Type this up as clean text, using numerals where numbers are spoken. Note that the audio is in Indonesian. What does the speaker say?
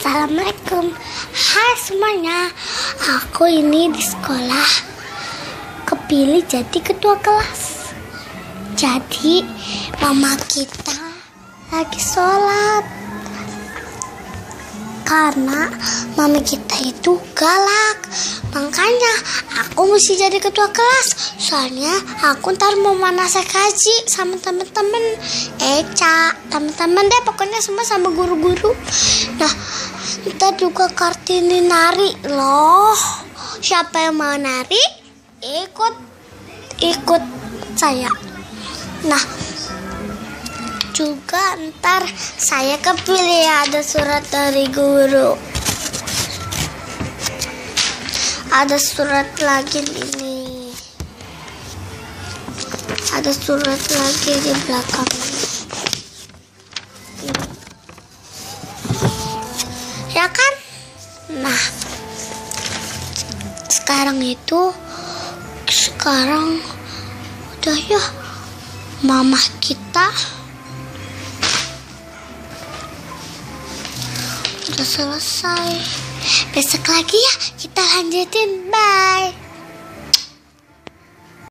Assalamualaikum. Hai semuanya. Aku ini di sekolah kepilih jadi ketua kelas. Jadi mama kita lagi sholat. Karena mama kita itu galak, makanya aku mesti jadi ketua kelas. Soalnya aku ntar mau manasik haji sama temen-temen, temen-temen deh, pokoknya semua sama guru-guru. Nah, ntar juga Kartini nari loh. Siapa yang mau nari? Ikut saya. Nah, juga ntar saya kepilih, ada surat dari guru. Ada surat lagi ini. Ada surat lagi di belakang. Ya kan? Nah, sekarang udah ya, mama kita udah selesai. Besok lagi ya kita lanjutin. Bye.